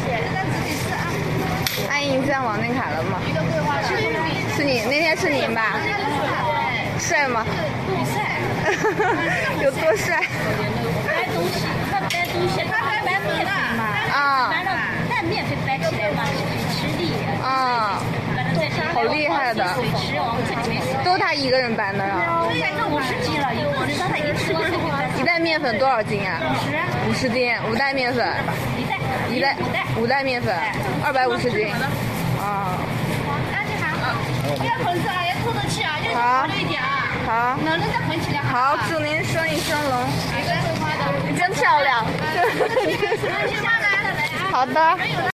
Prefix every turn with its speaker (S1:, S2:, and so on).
S1: 阿姨，你现在往那卡了吗？是你那天是您吧？帅吗？有多帅？
S2: 掰东西，他掰东西，他还掰面粉嘛？
S1: 啊，
S2: 但面粉掰起来嘛是很吃力。
S1: 啊，好厉害的！
S2: 水池往这里面
S1: 都他一个人搬的呀？
S2: 对呀，这50斤了，我知道他一次就
S1: 一袋面粉多少斤啊？50斤，5袋面粉。5袋面粉，250斤。啊。
S2: 你好，要盆子啊，要透透气啊，要
S1: 好
S2: 流一点啊。
S1: 好。
S2: 能再盆起来。
S1: 好，祝您生意兴隆。你真漂亮。好的。